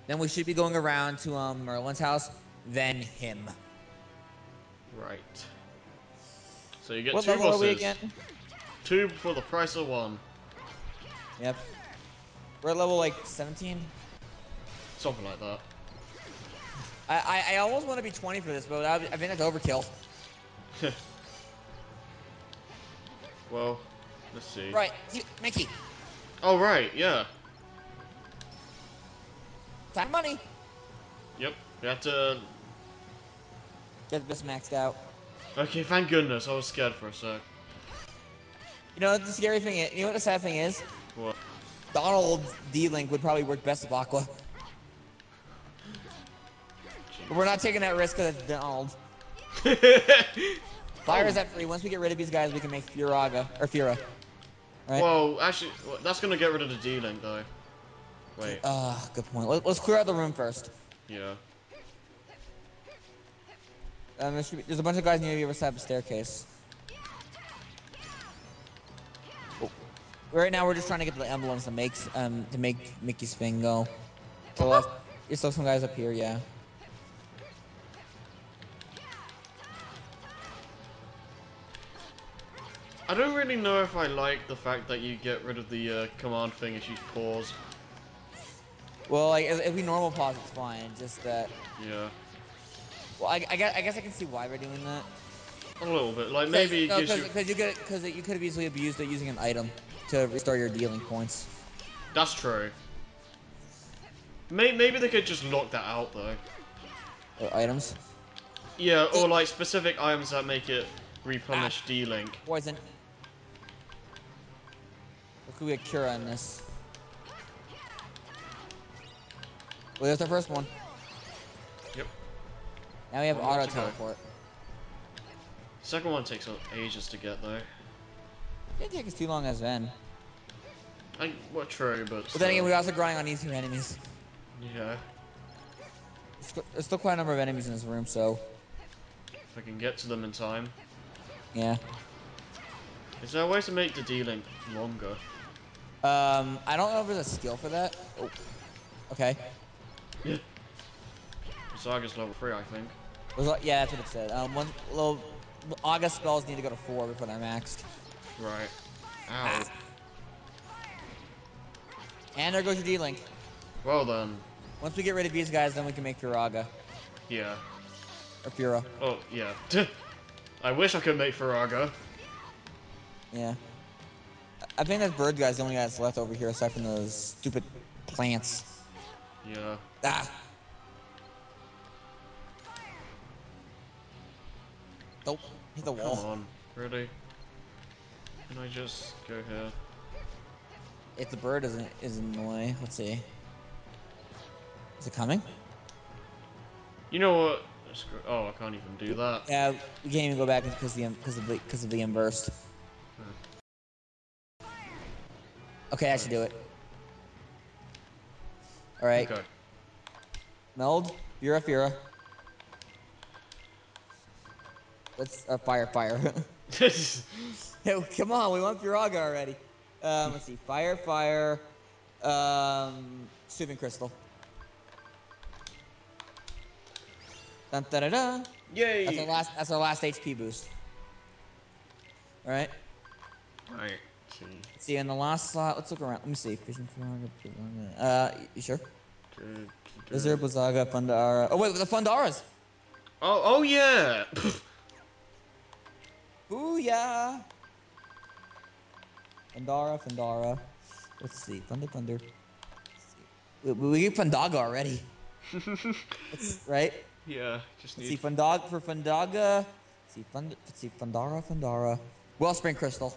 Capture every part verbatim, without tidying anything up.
Then we should be going around to um Merlin's house, then him. Right. So you get What two level are we bosses. again? Two for the price of one. Yep. We're at level like seventeen. Something like that. I I, I almost want to be twenty for this, but I, I think that's overkill. Well, let's see. Right, you, Mickey. Oh, right, yeah. Time money. Yep, we have to... Get this maxed out. Okay, thank goodness, I was scared for a sec. You know what the scary thing is? You know what the sad thing is? What? Donald's D-Link would probably work best with Aqua. But we're not taking that risk because it's Donald. Fire Oh, is at free. Once we get rid of these guys, we can make Furaga or Fura. Right? well, actually, well, that's gonna get rid of the D-Link, though. Wait, Ah, uh, good point. Let, let's clear out the room first. yeah. Um, there should be, there's a bunch of guys near the other side of the staircase. Oh. Right now, we're just trying to get the emblems to make um to make Mickey's thing go. So left, there's still some guys up here, yeah. I don't really know if I like the fact that you get rid of the uh, command thing if you pause. Well, like if we normal pause, it's fine. Just that. Yeah. Well, I, I guess I guess I can see why we're doing that. A little bit. Like, Cause maybe it no, gives cause, you... cause you could, cause you could have easily abused it using an item to restore your dealing points. That's true. May maybe they could just lock that out, though. Or items. Yeah, or like specific items that make it Ah, replenish D-Link. poison. What could we get cure on this? Well, there's our first one. Yep. Now we have One more auto to go. teleport. Second one takes ages to get, though. Didn't take us too long as then. I, well, true, but But then again, still. we also grind on easier enemies. Yeah. There's still quite a number of enemies in this room, so If I can get to them in time. yeah. Is there a way to make the D-Link longer? Um, I don't know if there's a skill for that. Oh, okay. Yeah. Saga's level three, I think. Was, yeah, that's what it said. Um, one little August spells need to go to four before they're maxed. Right. Ow. Ah. And there goes your D-Link. Well then. Once we get rid of these guys, then we can make Furaga. Yeah. Or Fura. Oh, yeah. I wish I could make Faraga. Yeah. I think that bird guy's the only guy that's left over here aside from those stupid plants. Yeah. Ah! Nope. Hit the Come wall. on. Really? Can I just go here? If the bird isn't is in the way, let's see. Is it coming? You know what? Screw- Oh, I can't even do that. Yeah, we can't even go back because the because of the because of the burst. Hmm. Okay, I should do it. All right. Okay. Meld. Fura, Fura. Let's uh, fire, fire. Hey, come on, we want Furaga already. Um, let's see. Fire, fire. Um, soothing crystal. Dun, da, da, da. That's our Yay! last. That's our last H P boost. All right. Right. See. Let's see. In the last slot, let's look around. Let me see. Vision Furaga. Blizzaga. Uh, you sure? Is there a Blizzaga, Fundara? Oh wait, the Fundaras. Oh, oh yeah! Booyah! Fundara, Fundara. Let's see. Thunder, Thunder. We, we get Fundaga already. Let's, right? Yeah, just Let's need... see. Fundag for Fundaga. Let's see. Fund. Let's see. Fundara, Fundara. Wellspring Crystal.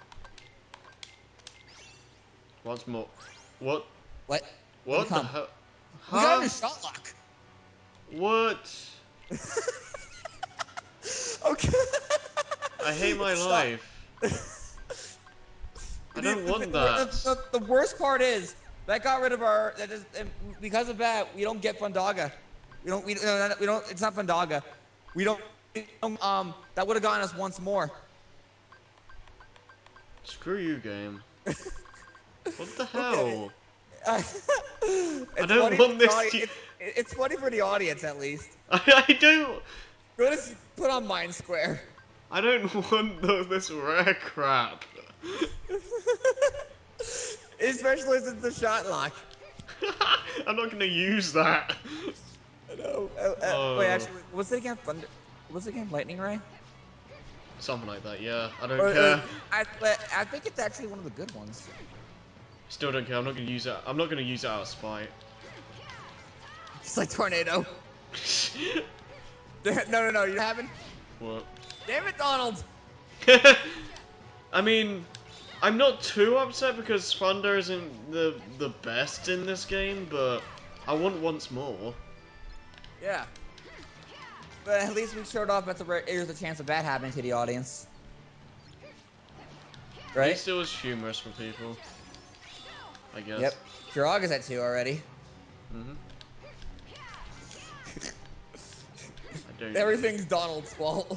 Once more. What? What? What'd it What the come? hell? We got him Huh? in shot lock. What? Okay. I hate my It's shot. life. I Dude, don't the, want the, that. the, the worst part is that got rid of our. That is, and because of that, we don't get Fundaga. We don't. We, no, we don't. It's not Fundaga. We don't. We don't um, that would have gotten us once more. Screw you, game. What the Okay. hell? I It's don't funny for want the this audience. to... It's, it's funny for the audience at least. I, I don't... Go to put on Mind Square. I don't want the, this rare crap. Especially since the shot lock. I'm not gonna use that. I know. Uh, uh, wait, Oh, actually, what's it again? Thunder? What's it again? Lightning Ray? something like that. Yeah, I don't Or, or care. I, I think it's actually one of the good ones. Still don't care. I'm not gonna use it. I'm not gonna use it out of spite. It's like tornado. No, no, no. You haven't. What? Damn it, Donald. I mean, I'm not too upset because Thunder isn't the the best in this game, but I want once more. Yeah. But at least we showed off that there's a chance of that happening to the audience. At Right? least it was humorous for people, I guess. Yep. Jirog is at two already. Mhm. I don't. Everything's Donald's fault.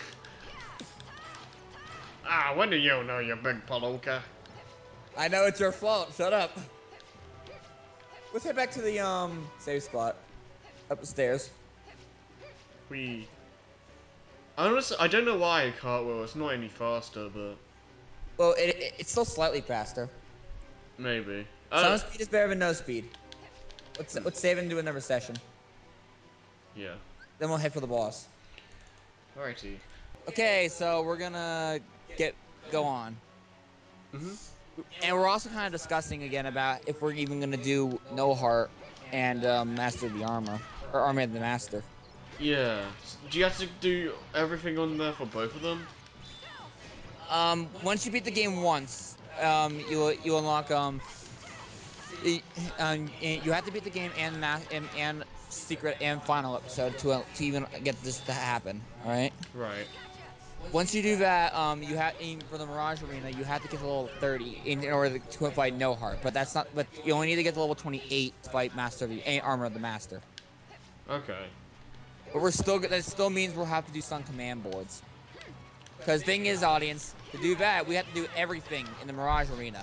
Ah, when do you know, you big palooka? I know it's your fault. Shut up. Let's head back to the um save spot. Up the stairs. We. Honestly, I don't know why a cartwheel. It's not any faster, but Well, it, it, it's still slightly faster. maybe. Some I. speed is better than no speed. Let's Hmm. let's save and do another session. Yeah. Then we'll head for the boss. Alrighty. Okay, so we're gonna get go on. Mhm. And we're also kind of discussing again about if we're even gonna do No Heart and um, Master of the Armor or Army of the Master. Yeah. Do you have to do everything on there for both of them? Um, once you beat the game once, um, you you unlock um, y- um, y- you have to beat the game and ma- and, and secret and final episode to uh, to even get this to happen. All right. Right. Once you do that, um, you have for the Mirage Arena, you have to get to level thirty in, in order to fight No Heart. But that's not. But you only need to get to level twenty-eight to fight Master of the eh, Armor of the Master. Okay. But we're still that still means we'll have to do some command boards. Because thing is, audience, to do that, we have to do everything in the Mirage Arena.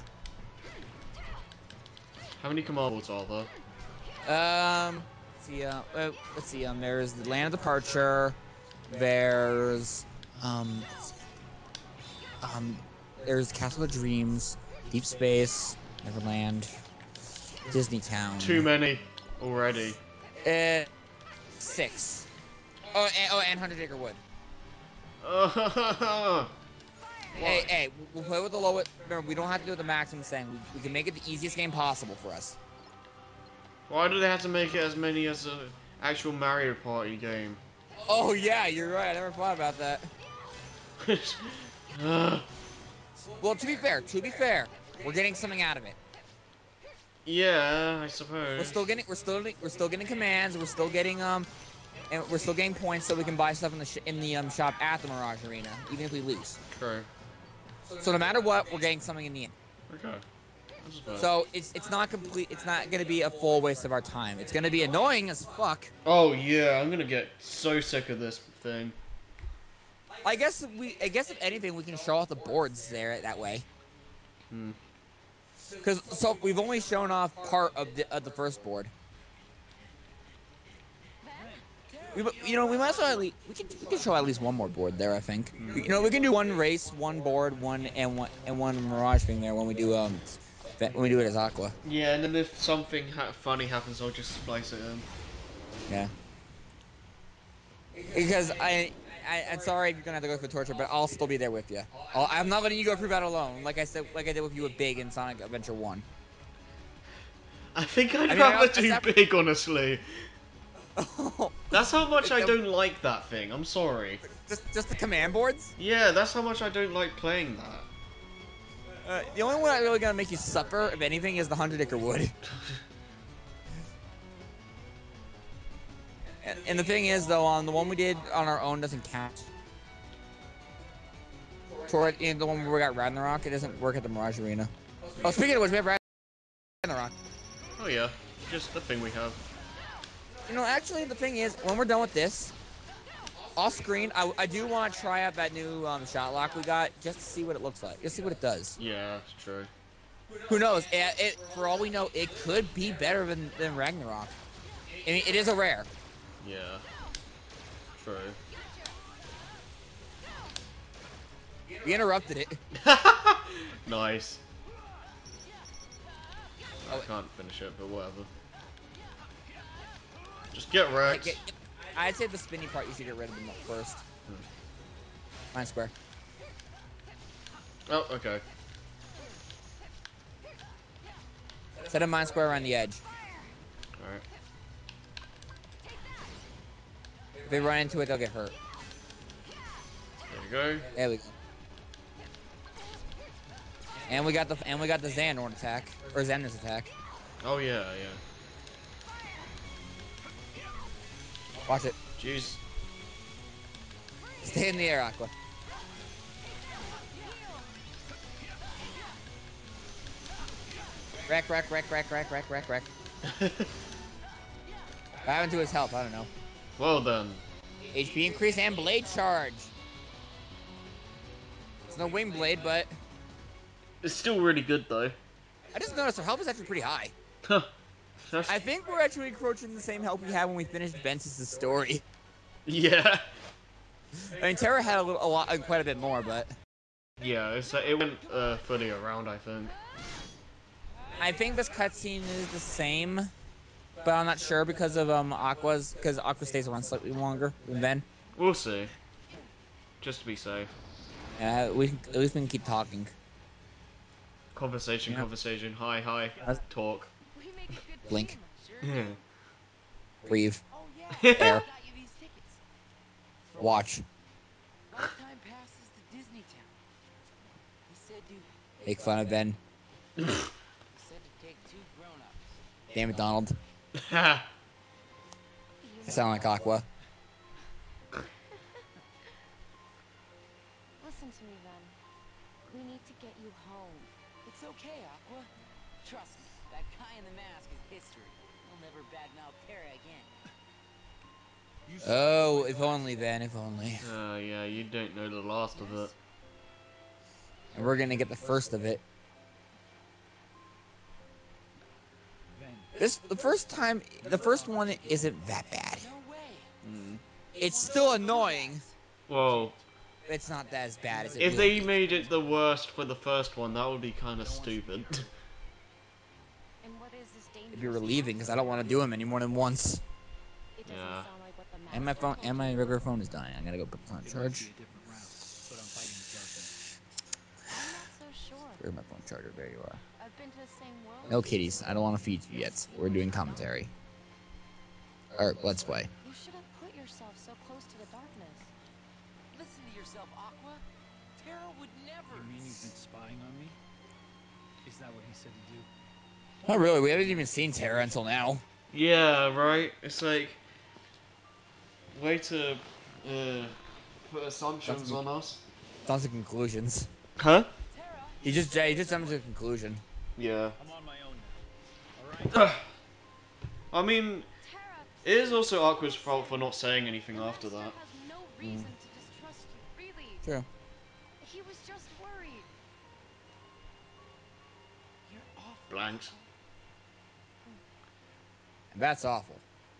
How many command boards are there? Um, let's see. Uh, uh, let's see. Um, there's the Land of Departure. There's um, let's see. Um, there's Castle of Dreams, Deep Space, Neverland, Disney Too Town. many already. Uh, six. Oh, and, oh, and Hundred Acre Wood. Uh, Hey, Why? hey, we'll play with the lowest. Remember, we don't have to do the maximum thing. We, we can make it the easiest game possible for us. Why do they have to make it as many as an actual Mario Party game? Oh yeah, you're right. I never thought about that. uh, Well, to be fair, to be fair, we're getting something out of it. yeah, I We're suppose. still getting, we're still, we're still getting commands. We're still getting um, and we're still getting points so we can buy stuff in the sh in the um shop at the Mirage Arena, even if we lose. True. So no matter what, we're getting something in the end. Okay. I suppose. So it's it's not complete. It's not going to be a full waste of our time. It's going to be annoying as fuck. Oh yeah, I'm gonna get so sick of this thing. I guess if we. I guess if anything, we can show off the boards there that way. Hmm. Because so we've only shown off part of the of the first board. We, you know, we might as well at least, we can we can show at least one more board there. I think. Hmm. You know, we can do one race, one board, one and one and one Mirage thing there when we do um when we do it as Aqua. Yeah, and then if something ha funny happens, I'll just splice it in. Yeah. Because I, I I'm sorry if you're gonna have to go through torture, but I'll still be there with you. I'll, I'm not letting you go through that alone. Like I said, like I did with you with Big in Sonic Adventure One. I think I'd I mean, I rather also, do big, honestly. That's how much I don't like that thing. I'm sorry. just just the command boards. Yeah, that's how much I don't like playing that. Uh, the only one that really gonna make you suffer, if anything, is the Hundred Acre Wood. And, and the thing is, though, on the one we did on our own doesn't count. Toward you know, the one where we got Ragnarok, it doesn't work at the Mirage Arena. Oh, speaking of which, we have Ragnarok. Oh yeah, just the thing we have. You know, actually, the thing is, when we're done with this, off screen, I, I do want to try out that new um, shot lock we got just to see what it looks like, just see what it does. Yeah, it's true. Who knows? It, it for all we know, it could be better than than Ragnarok. I mean, it is a rare. Yeah. True. We interrupted it. Nice. I Oh, can't finish it, but whatever. Just get hey, wrecked. get, get, I'd say the spinny part you should get rid of the mo- first. Hmm. Mine square. Oh, okay. Set a mine square around the edge. Alright. If they run into it, they'll get hurt. There you go. There we go. And we got the and we got the Xandorn attack or Xander's attack. Oh, yeah, yeah. Watch it. Jeez. Stay in the air, Aqua. Wreck, wreck, wreck, wreck, wreck, wreck, wreck, wreck. What happened to his health? I don't know. Well then. H P increase and blade charge. It's no wing blade, but It's still really good, though. I just noticed her health is actually pretty high. Huh. That's... I think we're actually encroaching the same health we had when we finished Ventus' story. Yeah. I mean, Terra had a, little, a lot, quite a bit more, but Yeah, it's, uh, it went uh, fully around, I think. I think this cutscene is the same, but I'm not sure because of um Aqua's because Aqua stays around slightly longer than Ben. We'll see. Just to be safe. Yeah, we can, at least we can keep talking. Conversation, Yeah. conversation. Hi, hi. Talk. We make a good Blink. team, sure do. Breathe. Oh yeah, Air. I got you these tickets. For Watch. what? Lifetime passes to Disney Town. He said to Make fun of Ben. he said to take two grown-ups. Damn it, Donald. Ha! I sound like Aqua. Listen to me, then. We need to get you home. It's okay, Aqua. Trust me, that guy in the mask is history. He'll never badmouth Terra again. Oh, if only, Ben, if only. Uh, yeah, you don't know the last of it. And we're gonna get the first of it. This the first time, the first one isn't that bad. No way. Mm. It's still annoying. Well, But it's not that as bad as it if will they be. made it the worst for the first one, that would be kind of stupid. And what is this dangerous It'd be relieving because I don't monster? want to do them any more than once. It doesn't Yeah. sound like what the And my master phone told and my you. regular phone is dying. I gotta go put this on charge. I'm not so sure. Where's my phone charger? There you are. I've been to the same world. No kitties. I don't want to feed you yet. We're doing commentary. Or let's play. You shouldn't put yourself so close to the darkness. Listen to yourself, Aqua. Terra would never. You mean you've been spying on me? Is that what he said to do? Not really. We haven't even seen Terra until now. Yeah, right? It's like... Way to... Uh, put assumptions on us. Sounds like conclusions. Huh? Terra. He just he just comes to a conclusion. Yeah. I'm on my own now. All right. I mean, Terra, it is also please Aqua's fault for not saying anything the after master that. has no reason to distrust you. Really. True. He was just worried. You're awful. Blanks. And that's awful.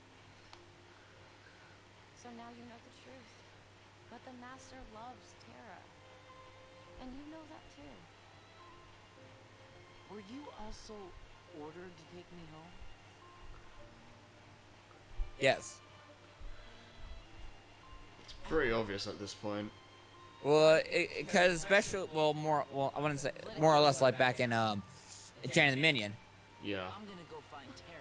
So now you know the truth. But the master loves Terra. And you know that too. Were you also ordered to take me home? Yes. It's pretty obvious at this point. Well, because special. Well, more. Well, I wouldn't say more or less like back in um, Enchanted Minion. Yeah. I'm gonna go find Terra.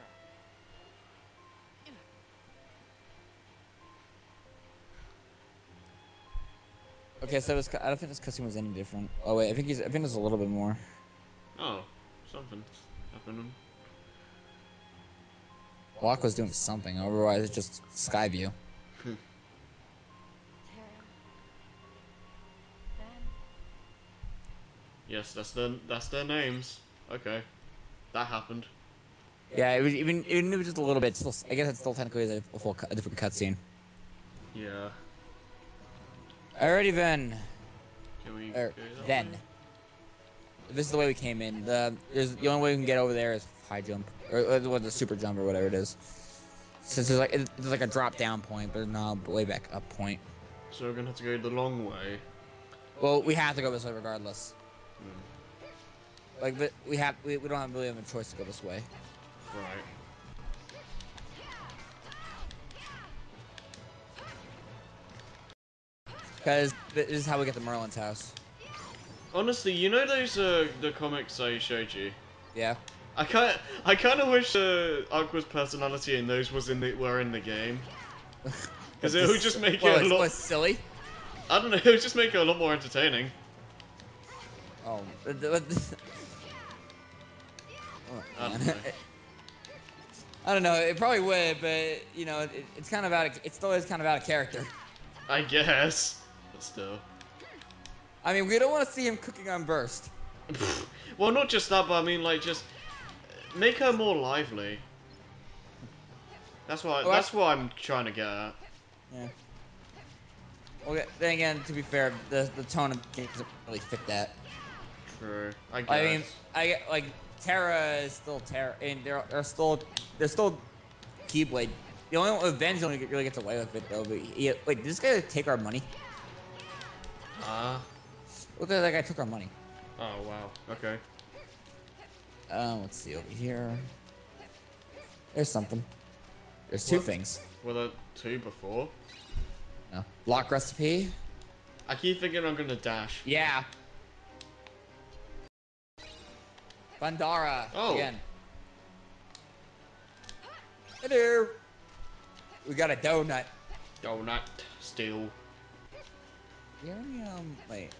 Okay, so it's, I don't think this cutscene was any different. Oh wait, I think he's. I think there's a little bit more. Oh, something's happening. Well, Aqua's doing something. Otherwise, it's just Skyview. Terra. Ben. Yes, that's their, that's their names. Okay. That happened. Yeah, it was even even if it was just a little bit. Still, I guess it's still technically a, a full, a different cutscene. Yeah. Alrighty then. Can we Er, go that then. way? this is the way we came in. The there's the only way we can get over there is high jump or, or the super jump or whatever it is. Since there's like there's like a drop down point, but no way back up point. So we're gonna have to go the long way. Well, we have to go this way regardless. Hmm. Like, but we have we, we don't have really have a choice to go this way. Right. Because this is how we get to Merlin's house. Honestly, you know those uh, the comics I showed you. Yeah. I kind I kind of wish uh, Aqua's personality in those was in the were in the game because But it would this just make what it a was, lot. was silly. I don't know. It would just make it a lot more entertaining. Oh, but the- but the- oh I man. don't know. I don't know. It probably would, but you know, it, it's kind of out. Of, it still is kind of out of character. I guess, but still. I mean, we don't want to see him cooking on burst. Well, not just that, but I mean, like, just make her more lively. That's what Oh, that's actually, what I'm trying to get at. yeah. Well, then again, to be fair, the the tone of the game doesn't really fit that. True, I I mean, guess. I get like Terra is still Terra, and they're they're still they're still Keyblade. The only one with Ben's only really gets away with it though. But he, wait, did this guy take our money? Ah. Look at that guy took our money. Oh wow. Okay. Um, let's see over here. There's something. There's two What? things. Were there two before? No. Lock recipe. I keep thinking I'm gonna dash. Yeah. Bandara Oh. again. Hello. We got a donut. Donut. Still. Do you have any um wait.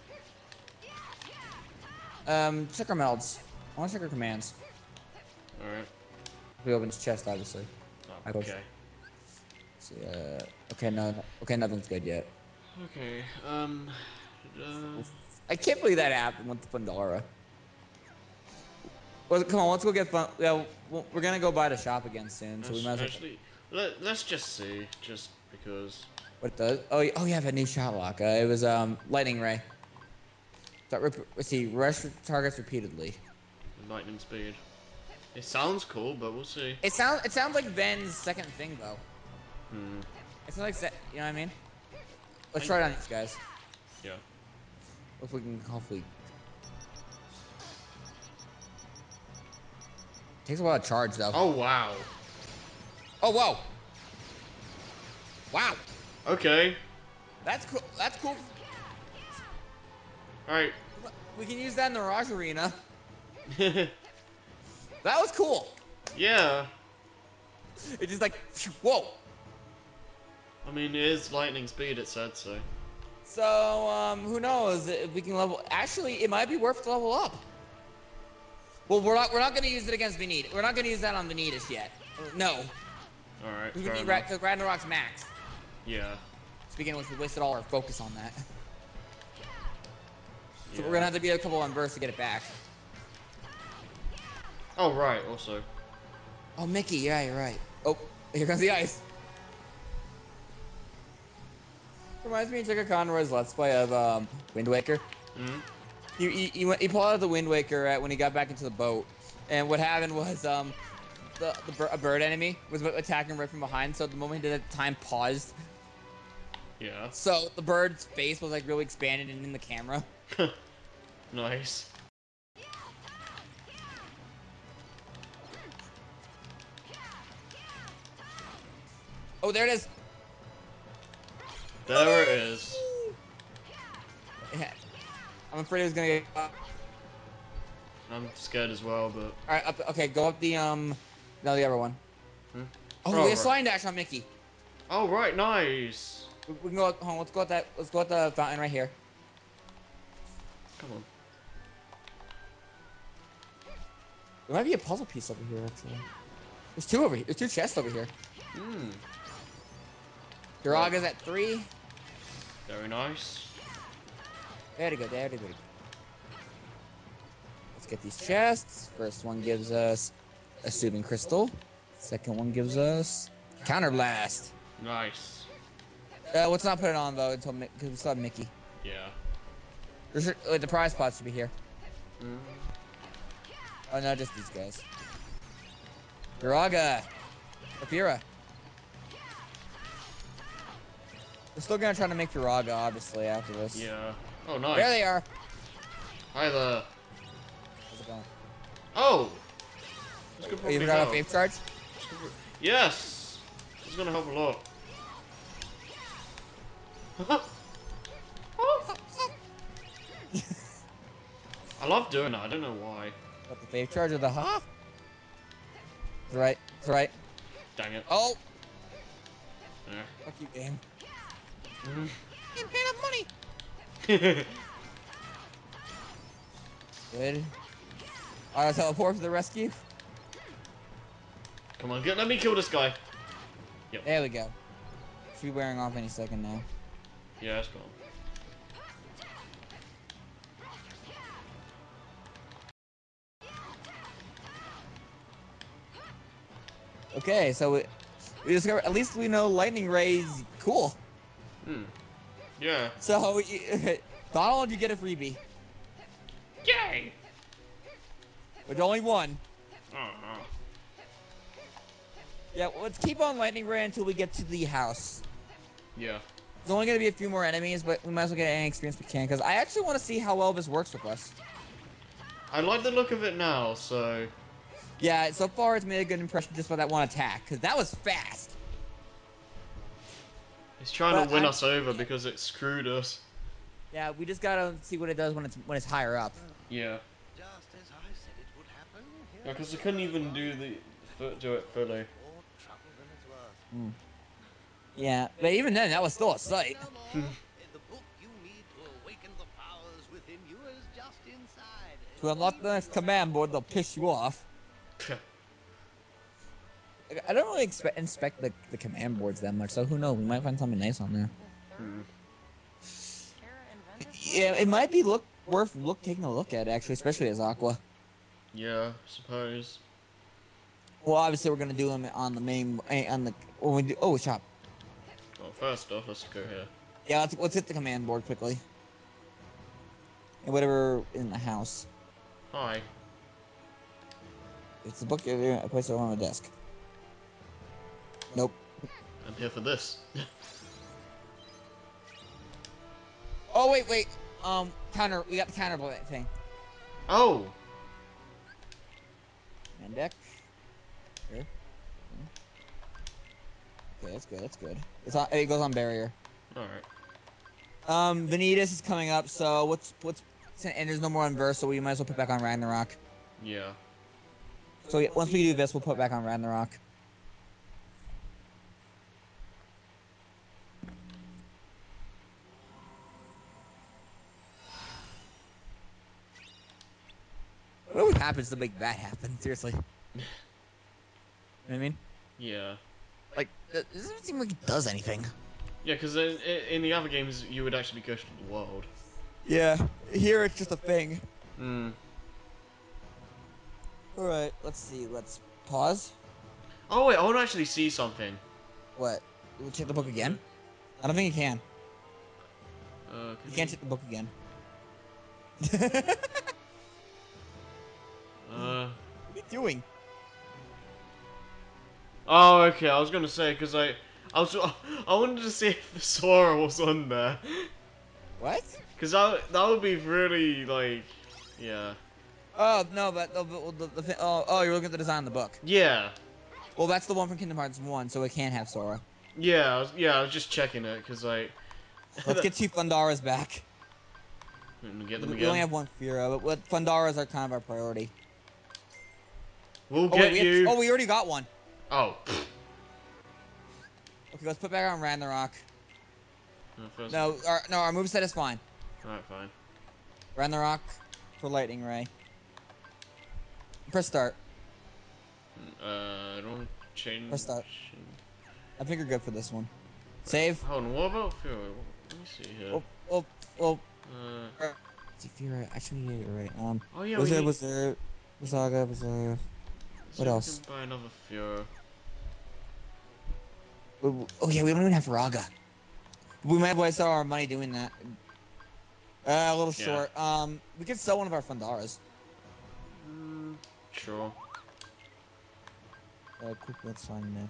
Um check our melds. I want to check our commands. All right. We open his chest, obviously. Oh, I go. okay. See, uh, okay, no, okay, nothing's good yet. Okay. Um. Uh, I can't believe that happened with the Pandora. Well, come on, let's go get fun. Yeah, well, we're gonna go by the shop again soon, so we might as well. actually, let let's just see, just because. What it does? Oh, oh, yeah, I have a new shot lock. Uh, it was um lightning ray. Start rep- let's see, rush targets repeatedly. Lightning speed. It sounds cool, but we'll see. It sounds it sounds like Ven's second thing though. Hmm. It's like se- you know what I mean? Let's I, try it on these guys. yeah. If we can hopefully. Takes a while to charge though. Oh wow. Oh whoa! Wow, Okay. that's cool. That's cool. All right. We can use that in the Raj Arena. That was cool. Yeah. It's just like whoa. I mean, it is lightning speed. It said so. So um, who knows if we can level? Actually, it might be worth to level up. Well, we're not we're not gonna use it against Veneta. We're not gonna use that on Vanitas yet. No, All right. because we Fair need enough. because Ragnarok's max. Yeah. Speaking of which, we wasted all our focus on that. So we're gonna Yeah. have to be a couple on burst to get it back. Oh right. Also. Oh, Mickey, yeah, you're right. Oh, here comes the ice. Reminds me of Jigga Conroy's Let's Play of um, Wind Waker. Hmm. He, he, he, went, he pulled out the Wind Waker at, when he got back into the boat. And what happened was um, the, the a bird enemy was attacking right from behind. So the moment he did that, time paused. Yeah. So the bird's face was like really expanded and in the camera. Nice. Oh, there it is. There it is. Yeah, I'm afraid it was gonna get. All I'm scared as well, but. right, up, okay, go up the um, no, the other one. Hmm? Oh, we Oh have right. slime dash on Mickey. Oh right. Nice. We, we can go. Hold on, let's go at that. Let's go at the fountain right here. Come on. There might be a puzzle piece over here actually. There's two over here. There's two chests over here. Hmm. Right. Duraga's at three. Very nice. Very good. Very very good. Let's get these chests. First one gives us a soothing crystal. Second one gives us counter blast. Nice. Uh, let's not put it on though until because we still have Mickey. Yeah. There's, uh, the prize pot should be here. Mm. Oh no, just these guys. Firaga. Or Fira. We're still gonna try to make Firaga, obviously, after this. Yeah. Oh, There nice. they are. Hi there. How's it going? Oh! This Wait, could oh, you probably forgot about help. Faith Charge? Yes! It's gonna help a lot. I love doing that. I don't know why. What, the Faith Charge or the huh? It's right. It's right. Dang it. Oh! Yeah. Fuck you, game. Mhm. Can't pay enough money! Good. Auto teleport to the rescue. Come on, get, let me kill this guy. Yep. There we go. Should be wearing off any second now. Yeah, it's gone. Okay, so we, we discovered, at least we know Lightning Ray's cool. Hmm. Yeah. So, Donald, you get a freebie. Yay! With only one. Uh-huh. Yeah, let's keep on Lightning Ray until we get to the house. Yeah. There's only going to be a few more enemies, but we might as well get any experience we can, because I actually want to see how well this works with us. I like the look of it now, so... Yeah, so far it's made a good impression just by that one attack, because that was fast. It's trying But to win I'm, us over because it screwed us. yeah, we just gotta see what it does when it's when it's higher up. Yeah. Just as I said it would happen. Yeah, Here because we it couldn't are, even do Grant. the... fu- do it fully. More trouble than it's worth. Hmm. Yeah, but even then, that was still a Worry sight. no more. The book you need to awaken the powers within you is just inside. To unlock the next command board, they'll piss you off. Like, I don't really expect inspect the, the command boards that much, so who knows? We might find something nice on there. The Hmm. third Terra invented Yeah, it might be look worth look taking a look at actually, especially as Aqua. Yeah, suppose. Well, obviously we're gonna do them on the main eh, on the when we do. Oh, shop. Well, first off, let's go here. Yeah, let's let's hit the command board quickly. And whatever in the house. Hi. It's the book. I place it on the desk. Nope. I'm here for this. Oh wait, wait. Um, counter. We got the counter thing. Oh! Command deck. Here. Okay, that's good. That's good. It's on. It goes on barrier. Alright. Um, Vanitas is coming up, so what's what's and there's no more on verse, so we might as well put back on Ragnarok. Yeah. So yeah, once we do this, we'll put back on Ragnarok. What always happens to make that happen? Seriously. You know what I mean? Yeah. Like, it doesn't seem like it does anything. Yeah, because in, in the other games, you would actually go to the world. Yeah, here it's just a thing. Hmm. Alright, let's see. Let's pause. Oh, wait, I want to actually see something. What? We'll check the book again? I don't think you can. Uh, You can can't you? check the book again. Uh. What are you doing? Oh, okay. I was gonna say because I, I was, I wanted to see if the Sora was on there, What? because that that would be really like, yeah, Oh, no, but the, the, the, the oh, oh, you're looking at the design of the book. yeah, Well, that's the one from Kingdom Hearts one, so it can't have Sora. yeah, I was, yeah. I was just checking it because like, Let's get Chief Thundara's back. get them We only again. have one Fira, but what Thundara's are kind of our priority. We'll Oh wait, get we have. you. Oh, we already got one. Oh. Okay, let's put back on Ragnarok. No, first. No, our no, our moveset is fine. Alright, fine. Ragnarok for Lightning Ray. Press start. Uh, I don't change. Press start. I think we're good for this one. Save. Hold on. What about Fury? Let me see here. Oh, oh, oh. Uh. Er, see, Fira. Actually, yeah, you're right. Um, Oh yeah, was we there? need. Was there? Saga. Was there? Let's see What if we can else? buy another Fury. Oh yeah, we don't even have Raga. We might have wasted all our money doing that. Uh, a little Yeah. short. Um, we could sell one of our Fundaras. Sure. Uh, quick, let's find enough.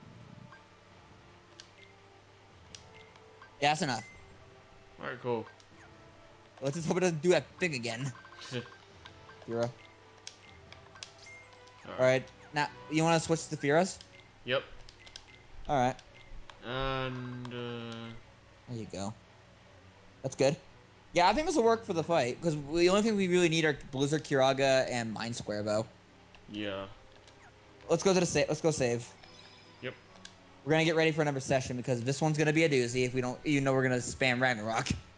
Yeah, that's enough. Alright, cool. Let's just hope it doesn't do that thing again. Fira. Alright. Alright, now, you want to switch to Firas? Yep. Alright, And, uh... there you go. That's good. Yeah, I think this will work for the fight, because the only thing we really need are Blizzard, Kiraga, and Mind Square Bow. yeah. Let's go to the save. Let's go save. Yep. We're gonna get ready for another session, because this one's gonna be a doozy if we don't, you know we're gonna spam Ragnarok.